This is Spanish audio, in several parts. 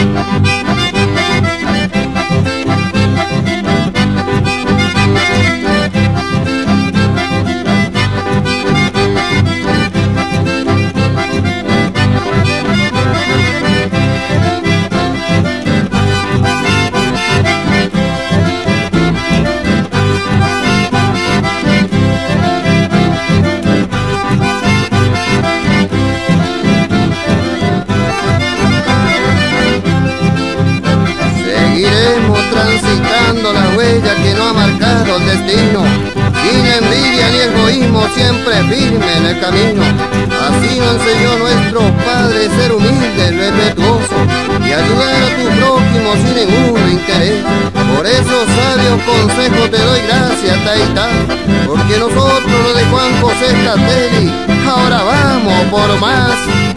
transitando la huella que no ha marcado el destino, sin envidia ni egoísmo, siempre firme en el camino. Así nos enseñó nuestro Padre, ser humilde, respetuoso y ayudar a tu prójimo sin ningún interés. Por esos sabios consejos te doy gracias, Taita, porque nosotros los de Juan José Catelli ahora vamos por más.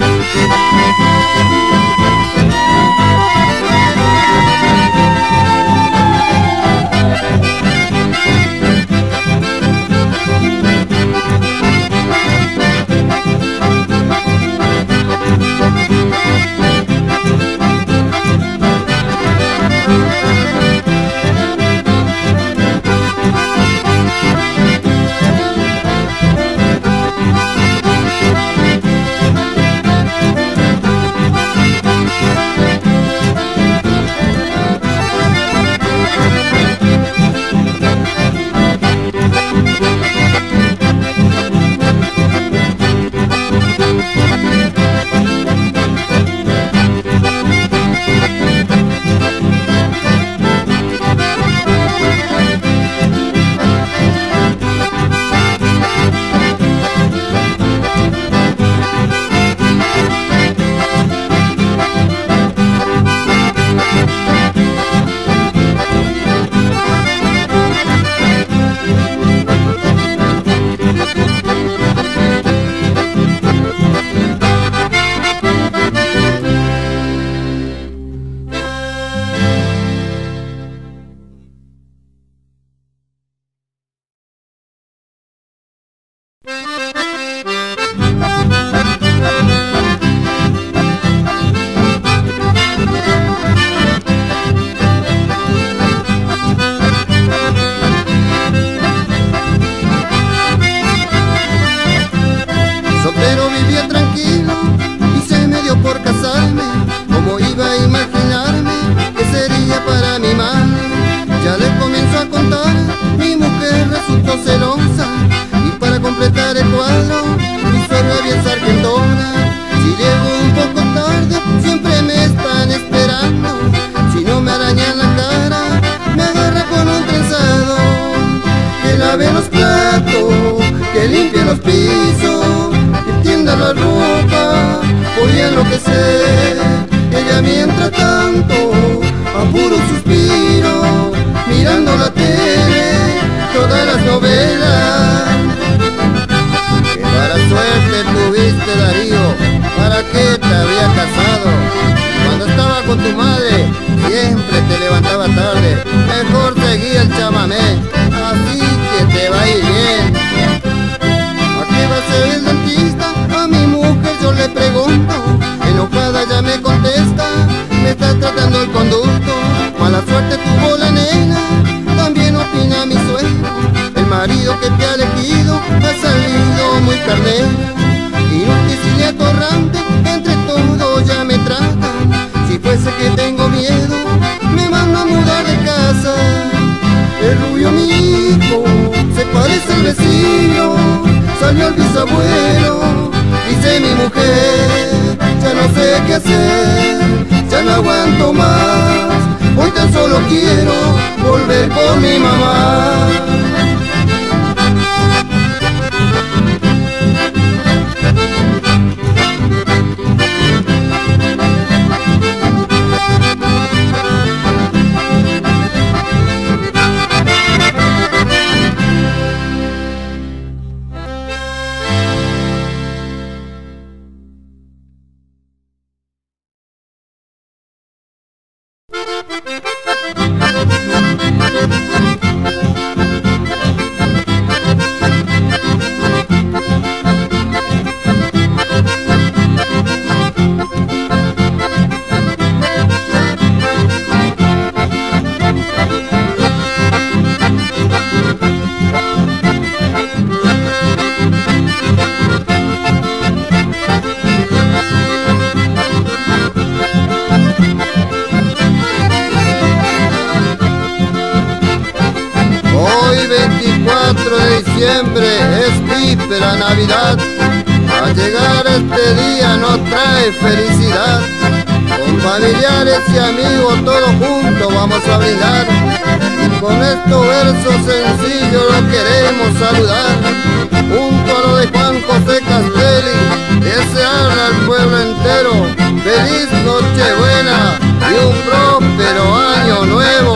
Soltero vivía tranquilo y se me dio por casarme. Como iba a imaginarme que sería para mi madre. Ya le comienzo a contar, mi mujer resultó celosa, y para completar el cuadro mi suegra bien sargentona. Si llego un poco tarde siempre me están esperando. Si no me arañan la cara me agarra con un trenzado. Que lave los platos, que limpie los pisos, que tienda la ropa, voy a enloquecer. Ella mientras tanto a puro suspiro, mirando la tele, todas las novelas. Que mala suerte tuviste, Darío, ¿para qué te había casado? Cuando estaba con tu madre siempre te levantaba tarde. Mejor seguía el chamamé, así que te va a ir bien. ¿A qué va a ser el dentista? A mi mujer yo le pregunto. Enojada ya me contesta, me está tratando el conducto. Mala suerte tuvo la nena, también opina mi suegro. El marido que te ha elegido ha salido muy carnero. Inútil y atorrante, entre todos ya me tratan. Si fuese que tengo miedo, me mando a mudar de casa. El rubio mi hijo se parece al vecino, salió el bisabuelo, dice mi mujer. Ya no sé qué hacer, ya no aguanto más. Hoy tan solo quiero volver con mi mamá. 4 de diciembre es víspera Navidad. Al llegar este día nos trae felicidad. Con familiares y amigos todos juntos vamos a brindar. Y con estos versos sencillos lo queremos saludar. Junto a lo de Juan José Castelli, desearle al pueblo entero feliz Nochebuena y un próspero año nuevo.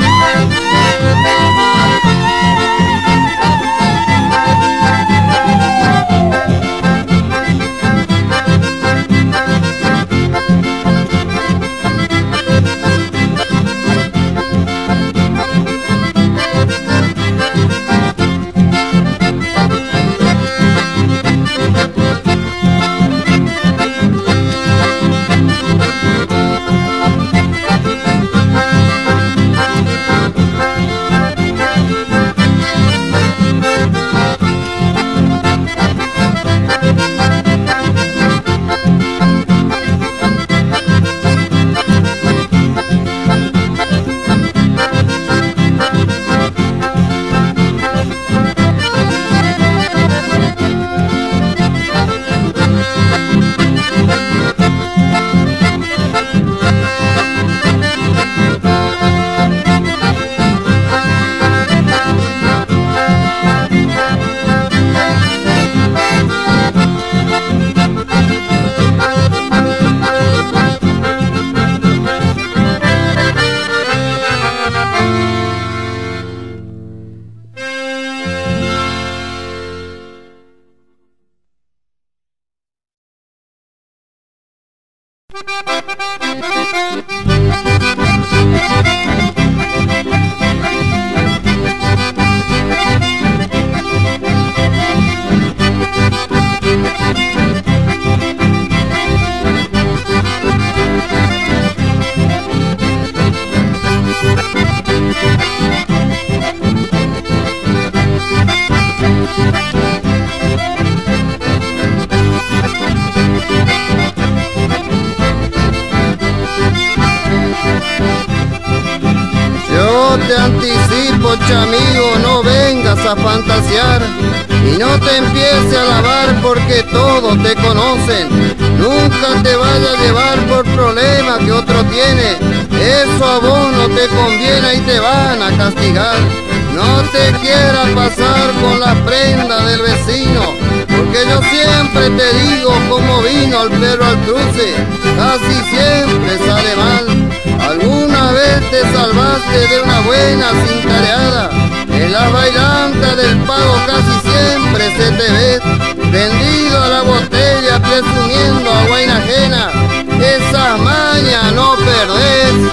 Te anticipo, chamigo, no vengas a fantasear y no te empieces a alabar porque todos te conocen. Nunca te vayas a llevar por problemas que otro tiene. Eso a vos no te conviene y te van a castigar. No te quieras pasar con las prendas del vecino, porque yo siempre te digo como vino el perro al cruce, casi siempre sale mal. ¿Alguna vez te salvaste de una buena cintareada? En la bailanta del pago casi siempre se te ve vendido a la botella presumiendo a guaina ajena. Esas mañas no perdés.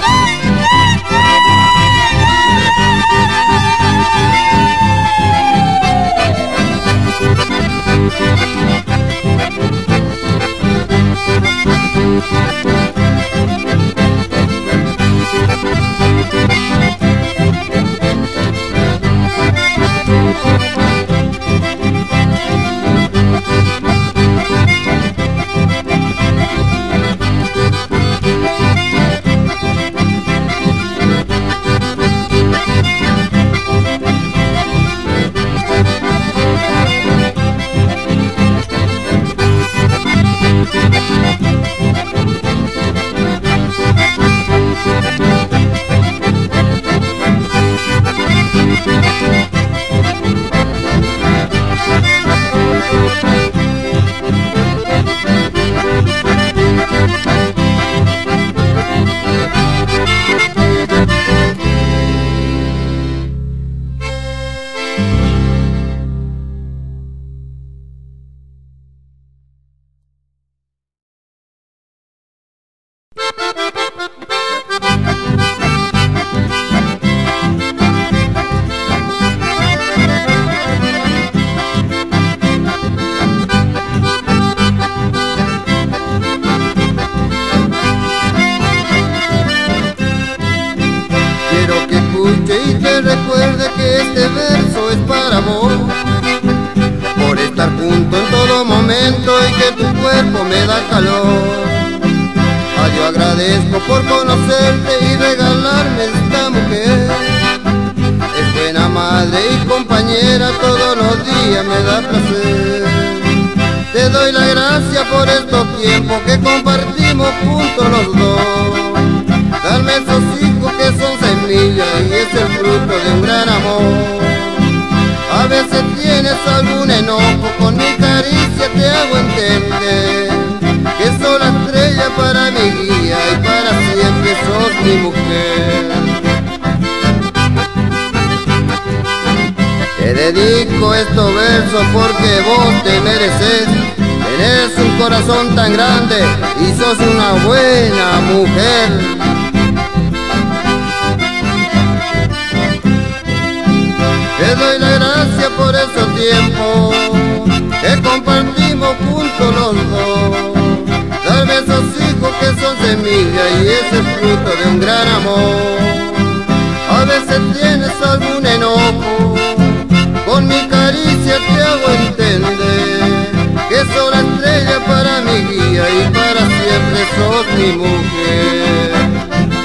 recuerde que este verso es para vos, por estar junto en todo momento y que tu cuerpo me da calor. A Dios agradezco por conocerte y regalarme esta mujer. buena madre y compañera, todos los días me da placer. Te doy la gracia por estos tiempos que compartimos juntos los dos. Darme esos hijos que son semillas y es el fruto de un gran amor. A veces tienes algún enojo, con mi caricia te hago entender que sos la estrella para mi guía y para siempre sos mi mujer. Te dedico estos versos porque vos te mereces. Tenés un corazón tan grande y sos una buena mujer. Te doy la gracia por esos tiempos que compartimos juntos los dos. Darme esos hijos que son semillas y es el fruto de un gran amor. A veces tienes algún enojo, con mi caricia te hago entender que sos la estrella para mi guía y para siempre sos mi mujer.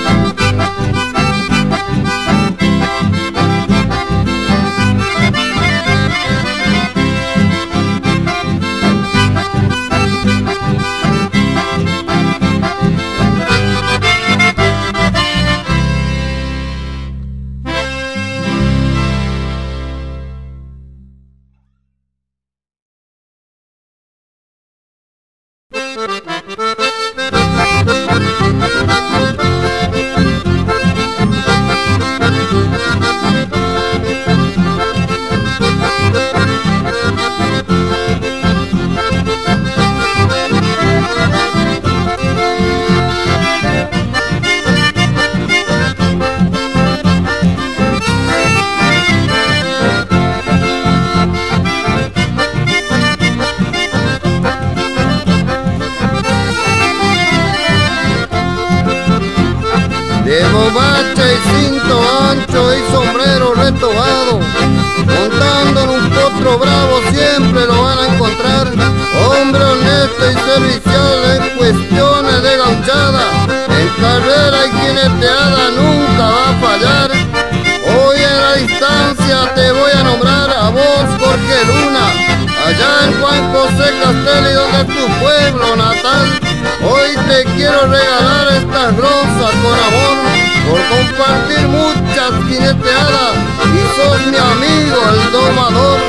De bombacha y cinto ancho y sombrero retobado, montando en un potro bravo siempre lo van a encontrar. Hombre honesto y servicial en cuestiones de gauchada, en carrera y jineteada nunca va a fallar. Hoy en la distancia te voy a nombrar a vos, Jorge Luna, allá en Juan José Castelli, donde es tu pueblo natal. Hoy te quiero regalar estas rosas con amor, por compartir muchas jineteadas, y sos mi amigo el domador.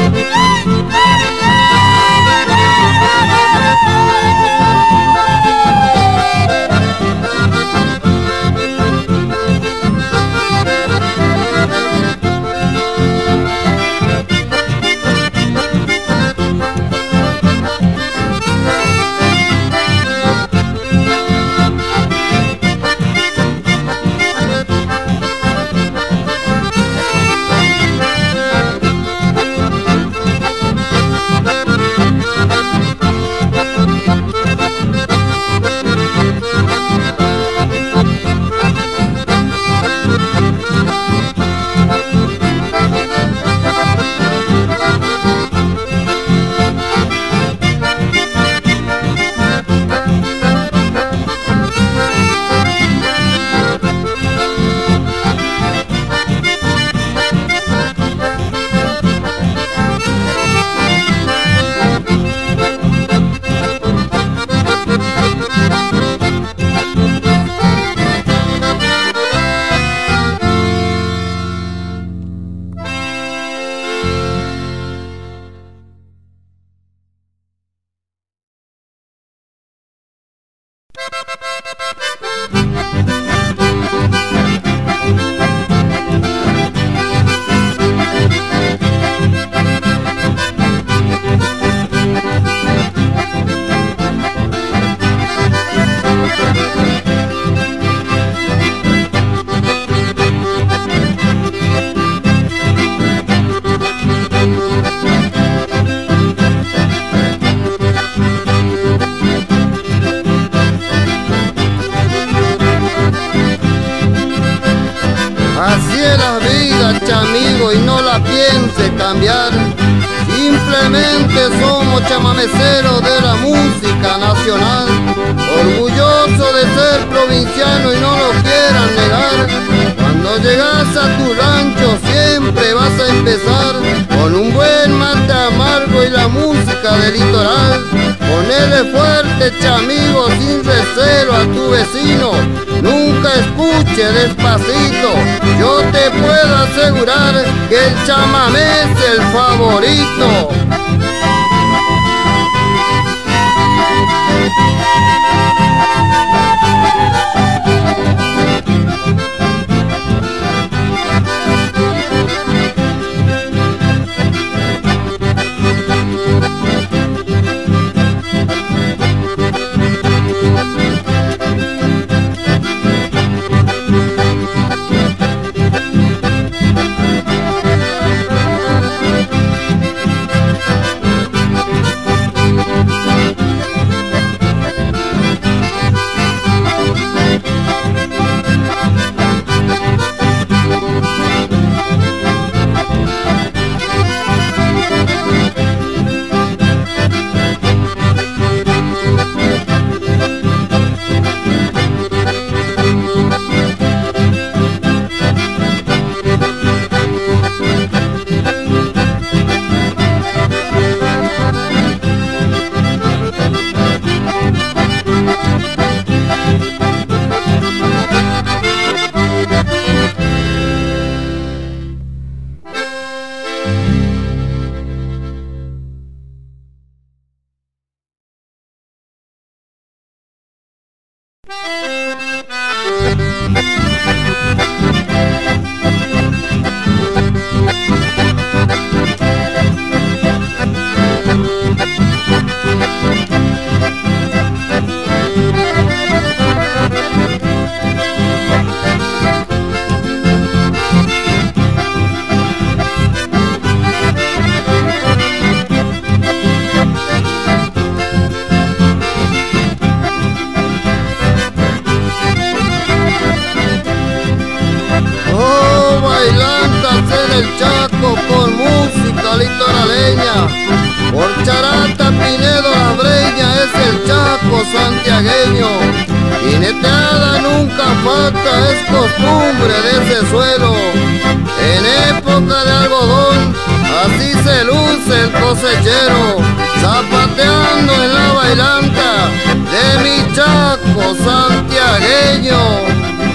Así es la vida, chamigo, y no la piense cambiar. Simplemente somos chamameceros de la música nacional, orgulloso de ser provinciano y no lo quieran negar. Cuando llegas a tu rancho siempre vas empezar con un buen mate amargo y la música del litoral. Ponele fuerte, chamigo, sin recelo a tu vecino. Nunca escuche despacito. Yo te puedo asegurar que el chamamé es el favorito. El Chaco con música litoraleña, por Charata, Pinedo, La Breña es el Chaco santiagueño. Jineteada nunca falta, es costumbre de ese suelo. En época de algodón, así se luce el cosechero, zapateando en la bailanta de mi Chaco santiagueño.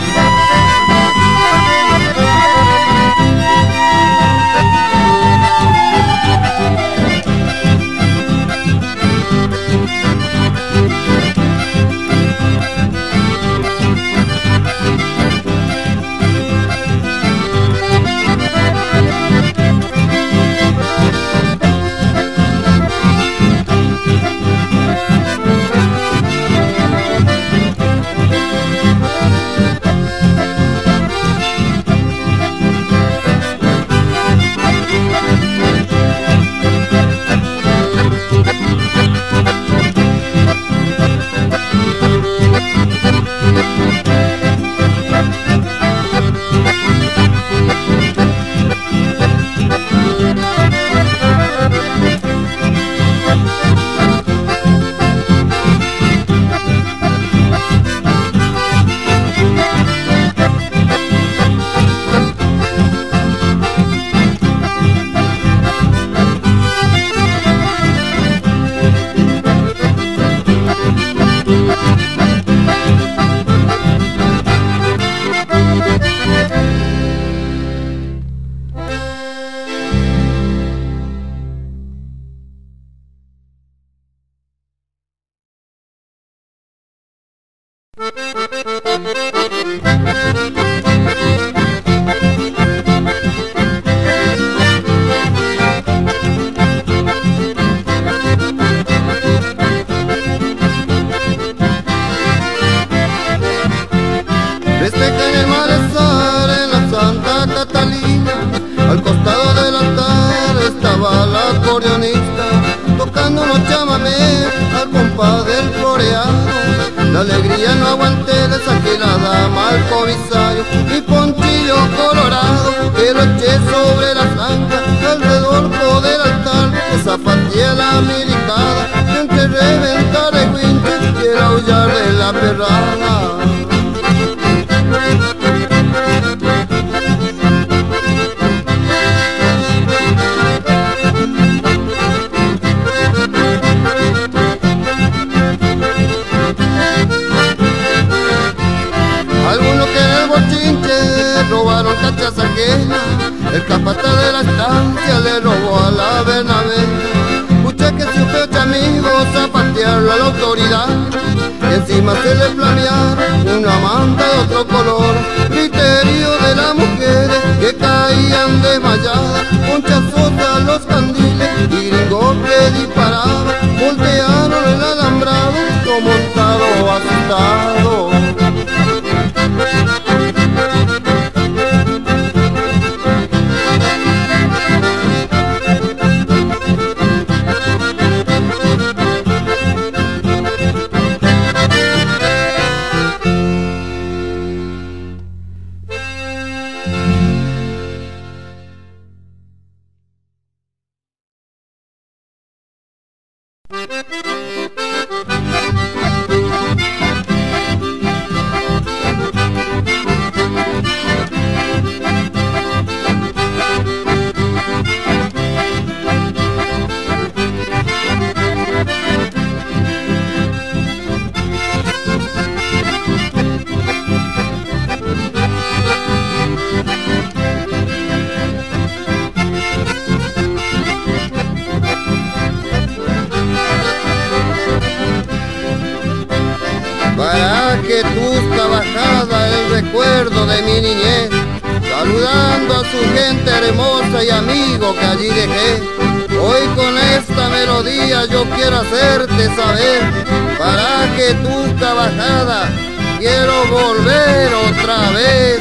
Al costado del altar estaba la acordeonista, tocando unos chamamés al compás del floreado. La alegría no aguanté, le saqué la dama al comisario, mi ponchillo colorado que lo eché sobre la zanja alrededor del altar. Le zapateé la milicada, me enterré ventar de guinche y el aullar de la perrada. robaron cachas ajenas, el capataz de la estancia le robó a la Bernabé. Escuché que se fue 8 amigos a patearlo a la autoridad, y encima se le flamearon una manta de otro color. Criterio de las mujeres que caían desmayadas, ponchazos a los candiles y gringos que disparaban, voltearon el alambrado, yo montado asustado. Para que Tusca bajada el recuerdo de mi niñez, saludando a su gente hermosa y amigo que allí dejé. Hoy con esta melodía yo quiero hacerte saber, para que Tusca bajada quiero volver otra vez.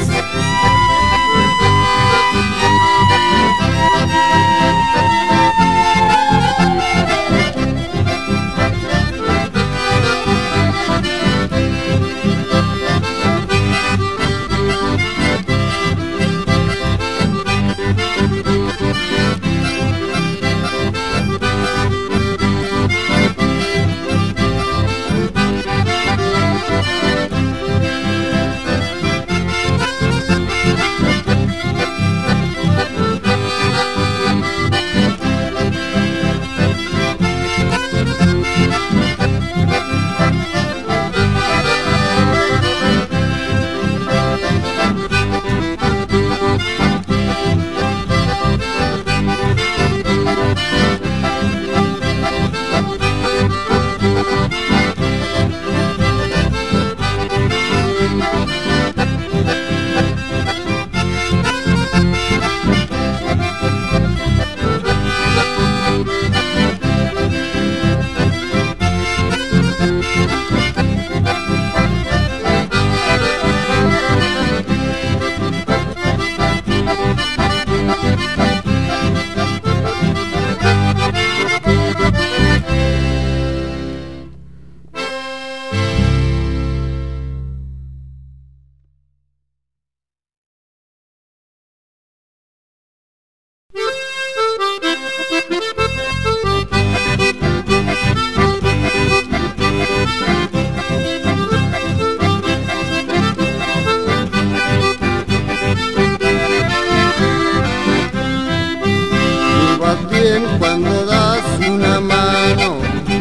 Cuando das una mano,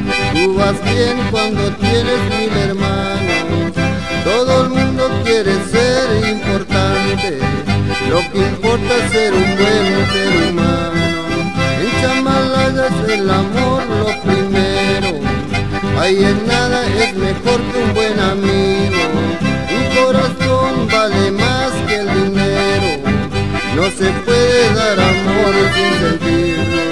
tú vas bien cuando tienes 1000 hermanos. Todo el mundo quiere ser importante, lo que importa es ser un buen ser humano. En Chamalaya es el amor lo primero, ahí en nada es mejor que un buen amigo. Un corazón vale más que el dinero, no se puede dar amor sin sentirlo.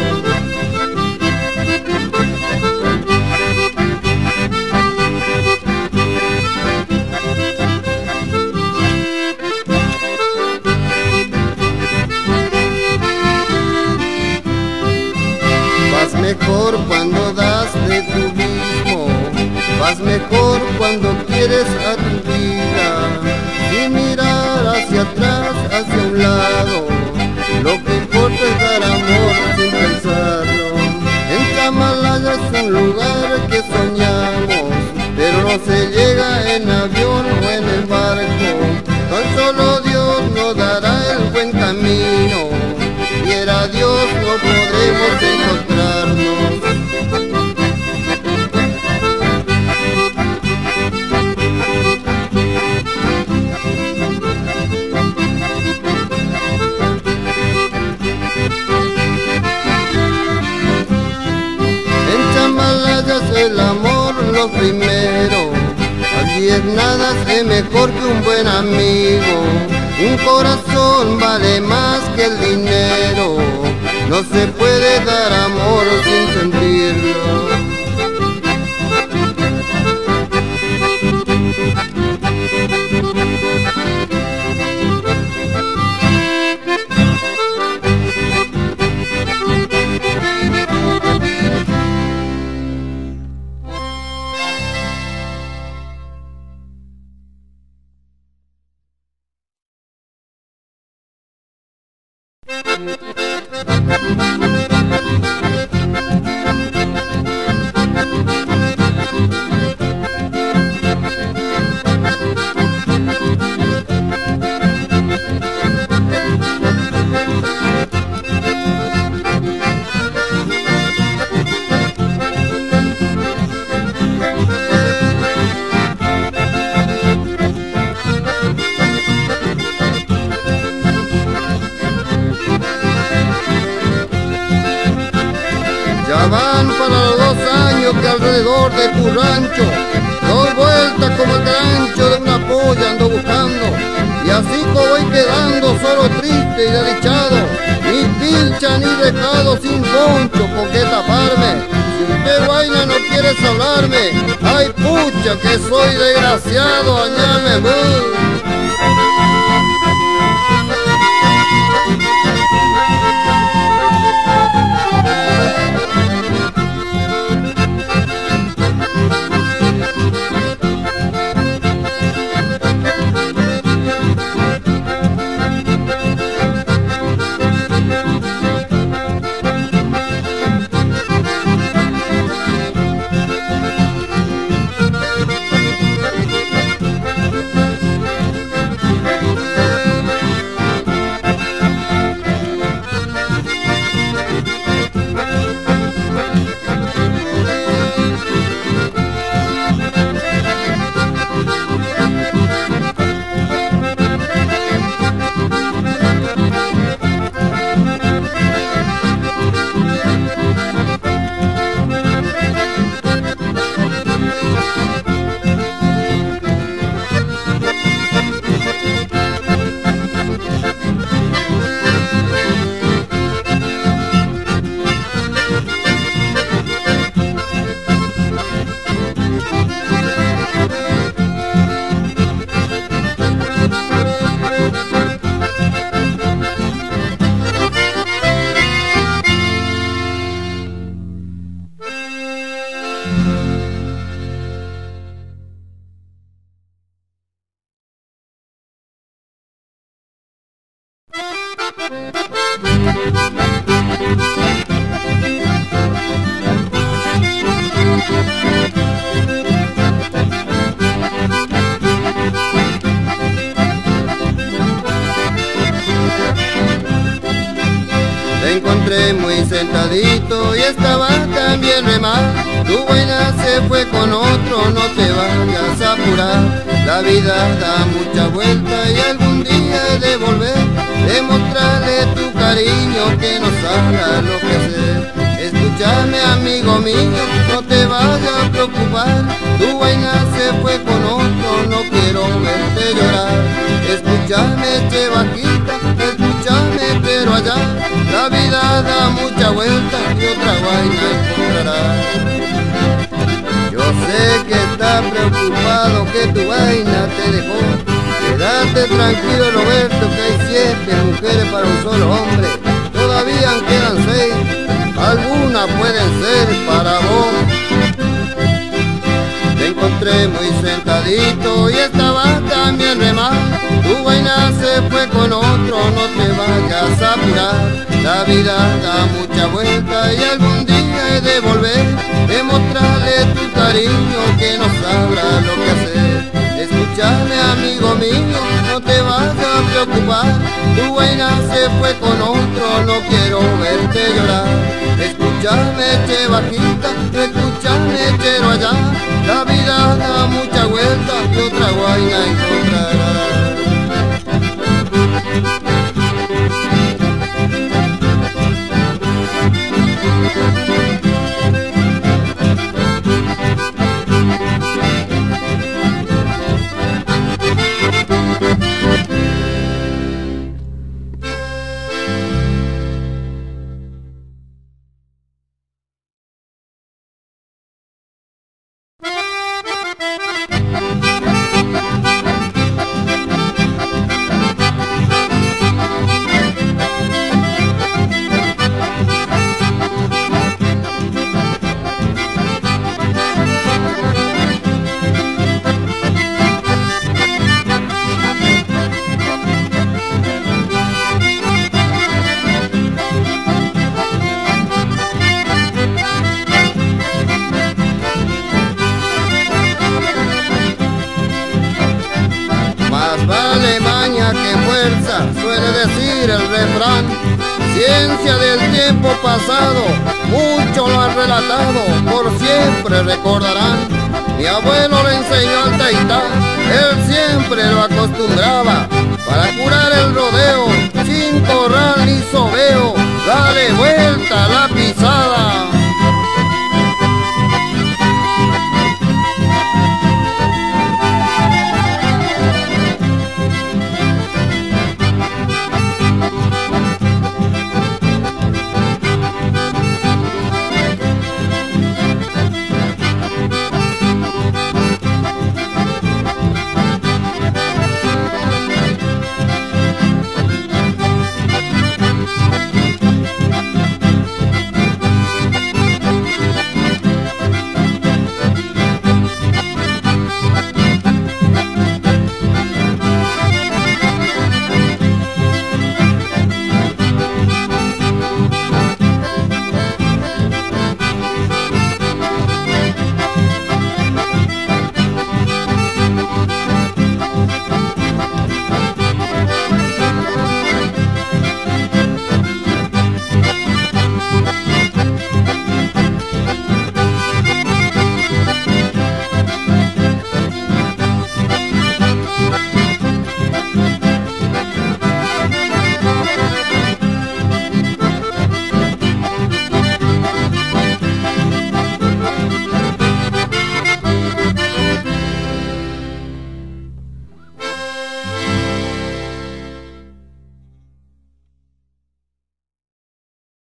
Vas mejor cuando das de tu mismo, vas mejor cuando quieres a tu vida, sin mirar hacia atrás, hacia un lado. Lo que importa es dar amor sin pensarlo. En Chamalaya es un lugar que soñamos, pero no se llega en avión o en el barco. Tan solo Dios nos dará el buen camino, quiera Dios no podremos encontrarnos. mejor que un buen amigo. Un corazón vale más que el dinero. No se puede dar amor sin sentirlo. Ya van para los 2 años que alrededor de tu rancho doy vueltas como el gancho de una polla ando buscando. Y así voy quedando solo triste y desdichado, ni pilcha ni recado sin poncho con que taparme. Si usted vaina no quieres hablarme, ay pucha que soy desgraciado, allá me voy. Te encontré muy sentadito y estaba también re mal. Tu vaina se fue con otro, no te vayas a apurar. La vida da mucha vuelta y algún día he de volver, demostrarle tu cariño que no sabes lo que hacer. Escúchame amigo mío, no te vayas a preocupar. Tu vaina se fue con otro, no quiero verte llorar. Escúchame che vaquita, escúchame pero allá. La vida da mucha vuelta y otra vaina encontrarás. Yo sé que estás preocupado que tu vaina te dejó. Quédate tranquilo Roberto que hay 7 mujeres para un solo hombre. Todavía quedan 6, algunas pueden ser para vos. Te encontré muy sentadito y estaba también re mal. Tu vaina se fue con otro, no te vayas a apurar. La vida da mucha vuelta y algún día he de volver, demostrarle tu cariño que no sabrá lo que hacer. Escúchame amigo mío, no te vayas a preocupar. Tu vaina se fue con otro, no quiero verte llorar. Escúchame che bajita, escúchame chero allá. La vida da mucha vuelta y otra vaina encontrarás. Más vale maña que fuerza, suele decir el refrán. Ciencia del tiempo pasado, mucho lo han relatado, por siempre recordarán. Mi abuelo le enseñó al taitá, él siempre lo acostumbraba, para curar el rodeo, sin corral